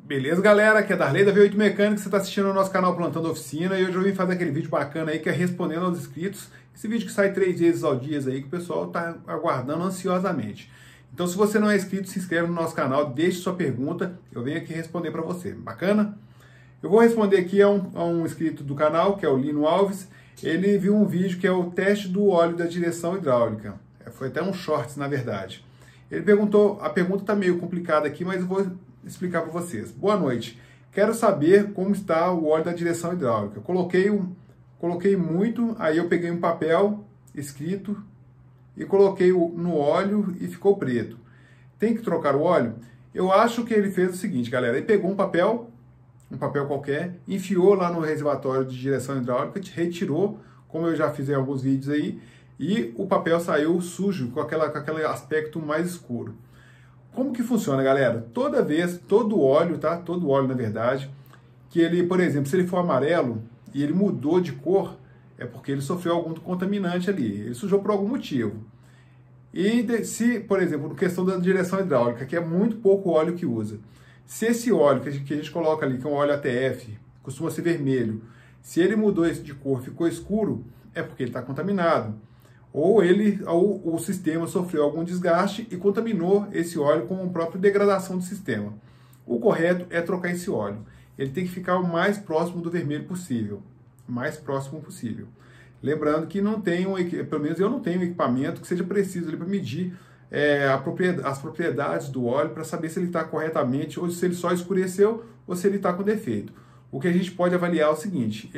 Beleza, galera? Aqui é Darley da V8 Mecânica, você está assistindo ao nosso canal Plantando Oficina, e hoje eu vim fazer aquele vídeo bacana aí que é respondendo aos inscritos. Esse vídeo que sai 3 vezes ao dia aí, que o pessoal está aguardando ansiosamente. Então, se você não é inscrito, se inscreve no nosso canal, deixe sua pergunta, eu venho aqui responder para você. Bacana? Eu vou responder aqui a um inscrito do canal, que é o Lino Alves. Ele viu um vídeo que é o teste do óleo da direção hidráulica. Foi até um shorts, na verdade. Ele perguntou, a pergunta está meio complicada aqui, mas eu vou explicar para vocês. Boa noite. Quero saber como está o óleo da direção hidráulica. Coloquei muito, aí eu peguei um papel escrito e coloquei no óleo e ficou preto. Tem que trocar o óleo? Eu acho que ele fez o seguinte, galera. Ele pegou um papel qualquer, enfiou lá no reservatório de direção hidráulica, retirou, como eu já fiz em alguns vídeos aí, e o papel saiu sujo, com aquele aspecto mais escuro. Como que funciona, galera? Todo óleo, tá? Todo óleo, na verdade, que ele, por exemplo, se ele for amarelo e ele mudou de cor, é porque ele sofreu algum contaminante ali, ele sujou por algum motivo. E se, por exemplo, na questão da direção hidráulica, que é muito pouco óleo que usa, se esse óleo que a gente coloca ali, que é um óleo ATF, costuma ser vermelho, se ele mudou de cor, ficou escuro, é porque ele está contaminado. Ou o sistema sofreu algum desgaste e contaminou esse óleo com a própria degradação do sistema. O correto é trocar esse óleo. Ele tem que ficar o mais próximo do vermelho possível. Mais próximo possível. Lembrando que não tem pelo menos eu não tenho um equipamento que seja preciso para medir as propriedades do óleo para saber se ele está corretamente ou se ele só escureceu ou se ele está com defeito. O que a gente pode avaliar é o seguinte,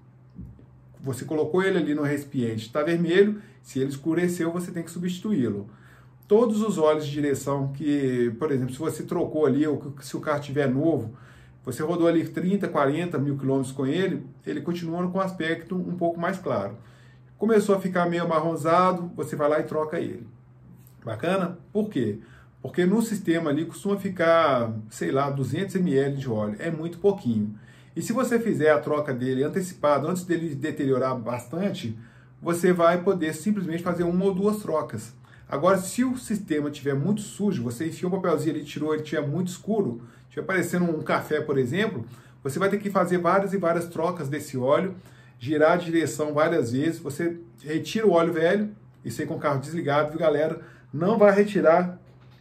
você colocou ele ali no recipiente, está vermelho, se ele escureceu você tem que substituí-lo. Todos os óleos de direção que, por exemplo, se você trocou ali, ou se o carro estiver novo, você rodou ali 30, 40 mil quilômetros com ele, ele continua com um aspecto um pouco mais claro. Começou a ficar meio amarronzado, você vai lá e troca ele. Bacana? Por quê? Porque no sistema ali costuma ficar, sei lá, 200 ml de óleo, é muito pouquinho. E se você fizer a troca dele antecipada, antes dele deteriorar bastante, você vai poder simplesmente fazer uma ou duas trocas. Agora, se o sistema estiver muito sujo, você enfiou o papelzinho ali, tirou, ele estiver muito escuro, estiver parecendo um café, por exemplo, você vai ter que fazer várias e várias trocas desse óleo, girar a direção várias vezes, você retira o óleo velho, isso aí com o carro desligado, viu, galera? Não vai retirar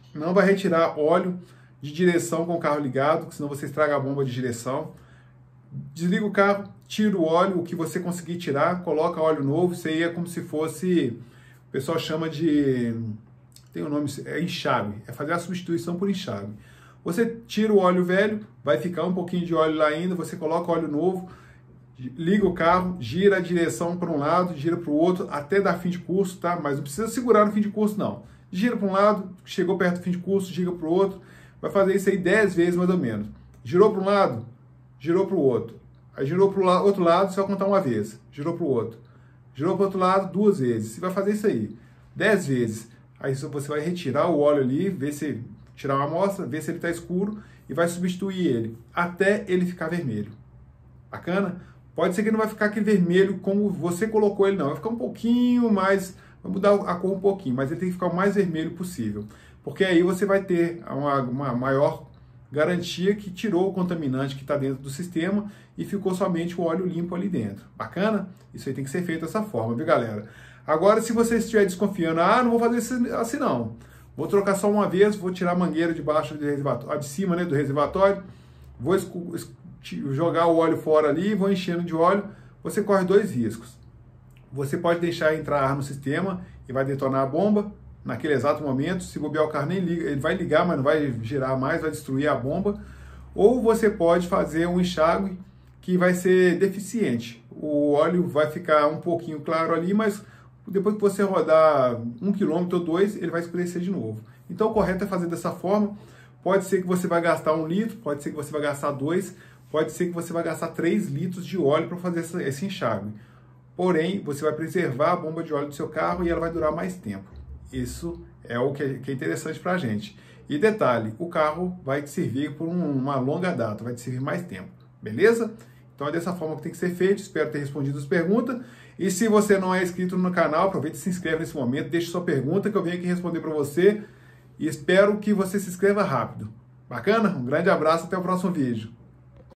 óleo de direção com o carro ligado, senão você estraga a bomba de direção. Desliga o carro, tira o óleo, o que você conseguir tirar, coloca óleo novo, isso aí é como se fosse, o pessoal chama de, tem um nome, é enxágue, é fazer a substituição por enxágue. Você tira o óleo velho, vai ficar um pouquinho de óleo lá ainda, você coloca óleo novo, liga o carro, gira a direção para um lado, gira para o outro, até dar fim de curso, tá? Mas não precisa segurar no fim de curso, não. Gira para um lado, chegou perto do fim de curso, gira para o outro, vai fazer isso aí 10 vezes mais ou menos. Girou para um lado, girou para o outro. Aí girou para o outro lado, você vai contar uma vez. Girou para o outro. Girou para o outro lado 2 vezes. Você vai fazer isso aí 10 vezes. Aí você vai retirar o óleo ali, tirar uma amostra, ver se ele está escuro e vai substituir ele até ele ficar vermelho. Bacana? Pode ser que não vai ficar aquele vermelho como você colocou ele, não. Vai ficar um pouquinho mais, vai mudar a cor um pouquinho, mas ele tem que ficar o mais vermelho possível. Porque aí você vai ter uma maior garantia que tirou o contaminante que está dentro do sistema e ficou somente o óleo limpo ali dentro. Bacana? Isso aí tem que ser feito dessa forma, viu, galera? Agora, se você estiver desconfiando, não vou fazer isso assim não. Vou trocar só uma vez, vou tirar a mangueira de baixo do reservatório, de cima, né, do reservatório, vou jogar o óleo fora ali, vou enchendo de óleo, você corre 2 riscos. Você pode deixar entrar ar no sistema e vai detonar a bomba naquele exato momento, se bobear o carro nem liga, ele vai ligar, mas não vai girar mais, vai destruir a bomba. Ou você pode fazer um enxágue que vai ser deficiente. O óleo vai ficar um pouquinho claro ali, mas depois que você rodar 1 km ou 2, ele vai escurecer de novo. Então o correto é fazer dessa forma. Pode ser que você vai gastar 1 litro, pode ser que você vai gastar 2, pode ser que você vai gastar 3 litros de óleo para fazer esse enxágue. Porém, você vai preservar a bomba de óleo do seu carro e ela vai durar mais tempo. Isso é o que é interessante para a gente. E detalhe, o carro vai te servir por uma longa data, vai te servir mais tempo. Beleza? Então é dessa forma que tem que ser feito. Espero ter respondido as perguntas. E se você não é inscrito no canal, aproveite e se inscreve nesse momento. Deixe sua pergunta que eu venho aqui responder para você. E espero que você se inscreva rápido. Bacana? Um grande abraço, até o próximo vídeo.